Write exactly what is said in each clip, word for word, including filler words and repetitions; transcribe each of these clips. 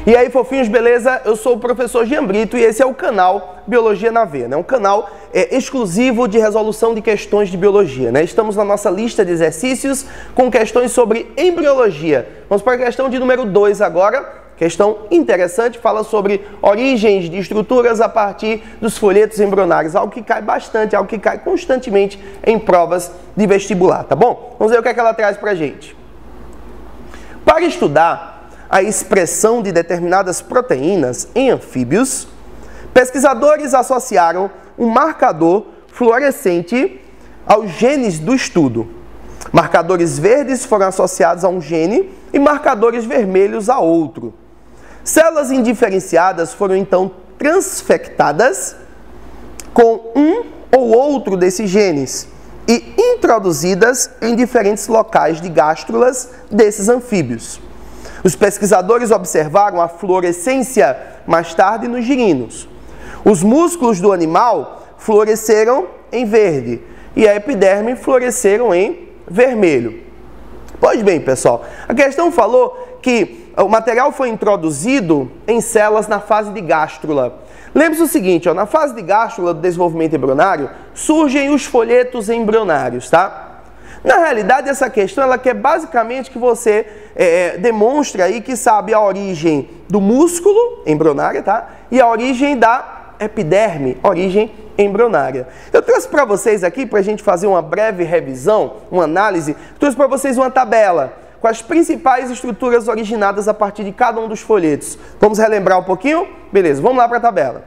E aí, fofinhos, beleza? Eu sou o professor Jean Brito e esse é o canal Biologia na Veia, né? Um canal é, exclusivo de resolução de questões de biologia, né? Estamos na nossa lista de exercícios com questões sobre embriologia. Vamos para a questão de número dois agora. Questão interessante, fala sobre origens de estruturas a partir dos folhetos embrionários, algo que cai bastante, algo que cai constantemente em provas de vestibular, tá bom? Vamos ver o que é que ela traz pra gente. Para estudar a expressão de determinadas proteínas em anfíbios, pesquisadores associaram um marcador fluorescente aos genes do estudo. Marcadores verdes foram associados a um gene e marcadores vermelhos a outro. Células indiferenciadas foram então transfectadas com um ou outro desses genes e introduzidas em diferentes locais de gástrulas desses anfíbios. Os pesquisadores observaram a fluorescência mais tarde nos girinos. Os músculos do animal fluoresceram em verde e a epiderme fluoresceram em vermelho. Pois bem, pessoal, a questão falou que o material foi introduzido em células na fase de gástrula. Lembre-se o seguinte, ó, na fase de gástrula do desenvolvimento embrionário, surgem os folhetos embrionários, tá? Na realidade, essa questão ela quer basicamente que você é, demonstre aí que sabe a origem do músculo embrionário, tá? E a origem da epiderme, origem embrionária. Eu trouxe para vocês aqui, para a gente fazer uma breve revisão, uma análise, trouxe para vocês uma tabela com as principais estruturas originadas a partir de cada um dos folhetos. Vamos relembrar um pouquinho? Beleza, vamos lá para a tabela.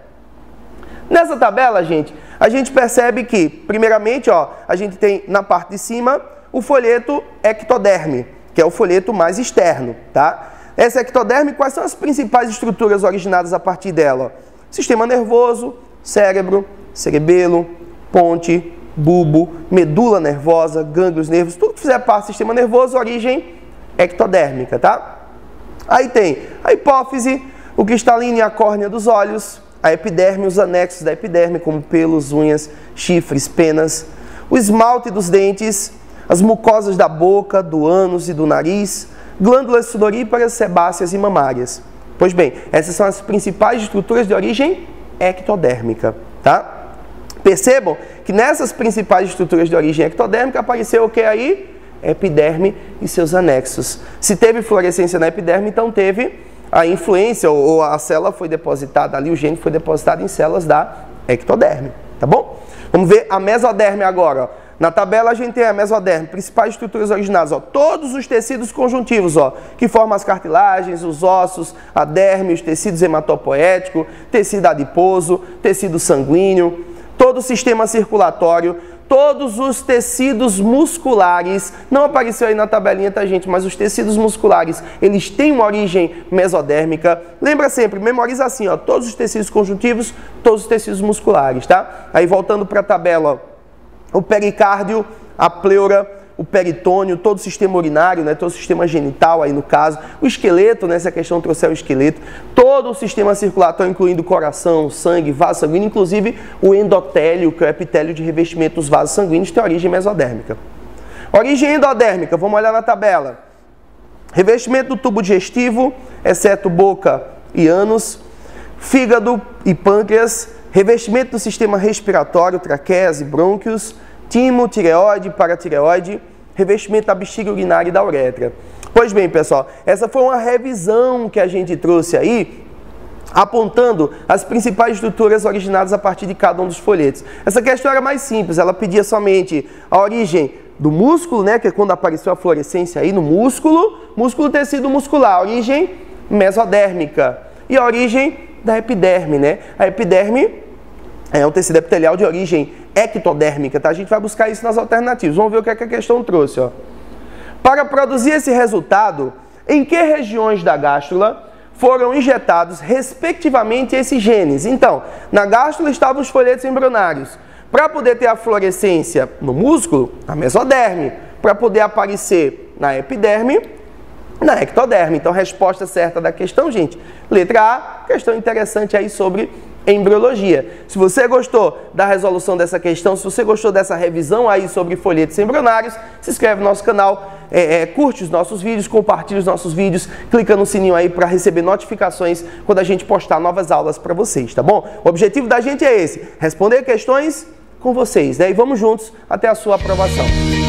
Nessa tabela, gente, a gente percebe que, primeiramente, ó, a gente tem na parte de cima o folheto ectoderme, que é o folheto mais externo, tá? Essa ectoderme, quais são as principais estruturas originadas a partir dela? Ó? Sistema nervoso, cérebro, cerebelo, ponte, bulbo, medula nervosa, gânglios nervos, tudo que fizer parte do sistema nervoso, origem ectodérmica, tá? Aí tem a hipófise, o cristalino e a córnea dos olhos, a epiderme, os anexos da epiderme, como pelos, unhas, chifres, penas, o esmalte dos dentes, as mucosas da boca, do ânus e do nariz, glândulas sudoríparas, sebáceas e mamárias. Pois bem, essas são as principais estruturas de origem ectodérmica, tá? Percebam que nessas principais estruturas de origem ectodérmica apareceu o que aí? Epiderme e seus anexos. Se teve fluorescência na epiderme, então teve a influência, ou a célula foi depositada ali, o gene foi depositado em células da ectoderme, tá bom? Vamos ver a mesoderme agora, ó. Na tabela a gente tem a mesoderme, principais estruturas originadas, ó, todos os tecidos conjuntivos, ó, que formam as cartilagens, os ossos, a derme, os tecidos hematopoéticos, tecido adiposo, tecido sanguíneo, todo o sistema circulatório, todos os tecidos musculares, não apareceu aí na tabelinha, tá, gente? Mas os tecidos musculares, eles têm uma origem mesodérmica. Lembra sempre, memoriza assim, ó, todos os tecidos conjuntivos, todos os tecidos musculares, tá? Aí voltando para a tabela, ó, o pericárdio, a pleura, o peritônio, todo o sistema urinário, né, todo o sistema genital aí no caso, o esqueleto, né, se a questão trouxer o esqueleto, todo o sistema circulatório, incluindo o coração, sangue, vaso sanguíneo, inclusive o endotélio, que é o epitélio de revestimento dos vasos sanguíneos, tem origem mesodérmica. Origem endodérmica, vamos olhar na tabela. Revestimento do tubo digestivo, exceto boca e ânus, fígado e pâncreas, revestimento do sistema respiratório, traqueias e brônquios, timo, tireoide, paratireoide, revestimento da bexiga urinária e da uretra. Pois bem, pessoal, essa foi uma revisão que a gente trouxe aí, apontando as principais estruturas originadas a partir de cada um dos folhetos. Essa questão era mais simples, ela pedia somente a origem do músculo, né, que é quando apareceu a fluorescência aí no músculo, músculo tecido muscular, a origem mesodérmica e a origem da epiderme, né? A epiderme é um tecido epitelial de origem ectodérmica, tá? A gente vai buscar isso nas alternativas. Vamos ver o que, é que a questão trouxe, ó. Para produzir esse resultado, em que regiões da gástrula foram injetados, respectivamente, esses genes? Então, na gástrula estavam os folhetos embrionários. Para poder ter a fluorescência no músculo, na mesoderme. Para poder aparecer na epiderme, na ectoderme. Então, resposta certa da questão, gente, letra A, questão interessante aí sobre embriologia. Se você gostou da resolução dessa questão, se você gostou dessa revisão aí sobre folhetos embrionários, se inscreve no nosso canal, é, é, curte os nossos vídeos, compartilha os nossos vídeos, clica no sininho aí para receber notificações quando a gente postar novas aulas para vocês, tá bom? O objetivo da gente é esse, responder questões com vocês, né? E vamos juntos até a sua aprovação.